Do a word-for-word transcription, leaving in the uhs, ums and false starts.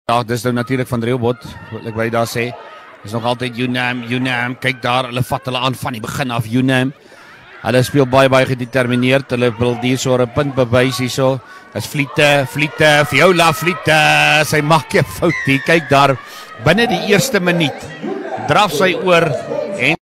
Ja, dis nou natuurlik van Rehoboth, wat ek by daar sê. Dis nog altyd Unam, Unam, kyk daar, hulle vat hulle aan van die begin af, Unam. Hulle speel baie baie gedetermineerd, hulle wil hier so 'n punt bewys hierso. Dis Vliete, Vliete, Viola Vliete, sy maak 'n fout hier, kyk daar, binne die eerste minuut draf sy oor en